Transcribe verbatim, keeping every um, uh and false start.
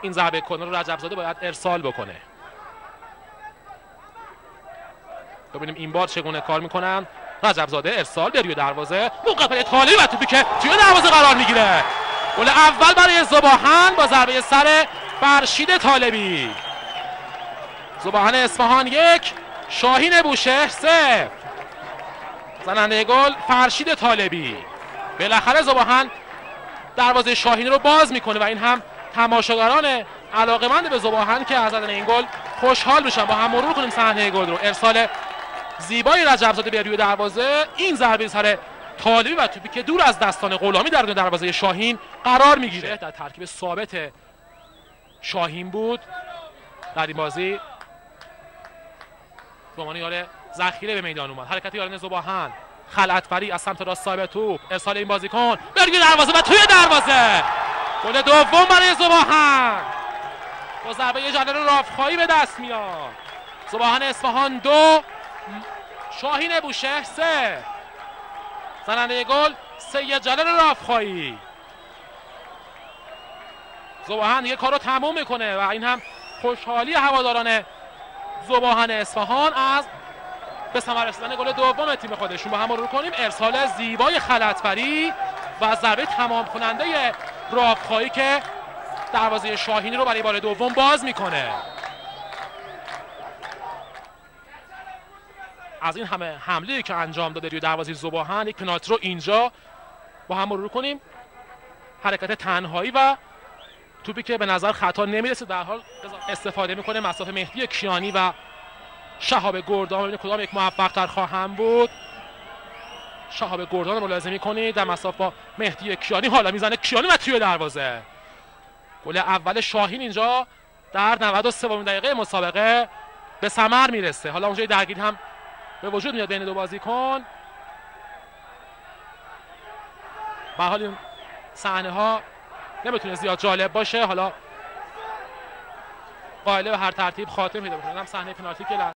این ضربه کورنر رو رجب‌زاده باید ارسال بکنه. ببینیم این بار چگونه کار میکنن. رجب‌زاده ارسال به روی دروازه، مقابل طالبی و توپی که توی دروازه قرار میگیره. گل اول برای ذوباهن با ضربه سر فرشید طالبی. ذوباهن اصفهان یک، شاهین بوشهر صفر. زننده گل فرشید طالبی. بالاخره ذوباهن دروازه شاهین رو باز میکنه و این هم تماشاگران علاقه‌مند به ذوباهن که از زدن این گل خوشحال میشن. با هم مرور کنیم صحنه گل رو. ارسال زیبای رجب‌زاده به روی دروازه، این ضربه سر طالبی و توپی که دور از دستان غلامی در دروازه شاهین قرار میگیره. در ترکیب ثابت شاهین بود در این بازی. به عنوان یار ذخیره به میدان اومد. حرکت یارانه ذوباهن، خلعت‌فری از سمت راست صاحب توپ، ارسال این بازیکن به روی دروازه و توی دروازه. گل دوم برای ذوباهن با ضربه جلال رافخایی به دست میاد. ذوباهن اصفهان دو، شاهین بوشهر سه. زننده گل سید جلال رافخایی. ذوباهن دیگه کار رو تموم میکنه و این هم خوشحالی هواداران ذوباهن اصفهان از به ثمر رسیدن گل دوم تیم خودشون. با هم مرور کنیم. ارسال زیبای خلعت‌فری و ضربه تمام کننده رافخایی که دروازه شاهینی رو برای بار دوم باز میکنه. از این همه حمله‌ای که انجام داده روی دروازه ذوباهن، یک پنالتی رو اینجا با هم مرور کنیم. حرکت تنهایی و توپی که به نظر خطا نمیرسه، در حال استفاده میکنه مصاف مهدی کیانی و شهاب گردان. ببینید کدام یک موفق تر خواهم بود. شهاب گردان رو ملاحظه میکنید در مصاف با مهدی کیانی. حالا میزنه کیانی و توی دروازه. گل اول شاهین اینجا در نود و سومین دقیقه مسابقه به ثمر میرسه. حالا اونجا درگیری هم به وجود میاد بین دو بازیکن. به حال این صحنه ها نمیتونه زیاد جالب باشه. حالا قائله به هر ترتیب خاتمه پیدا بکنه. هم صحنه پنالتی که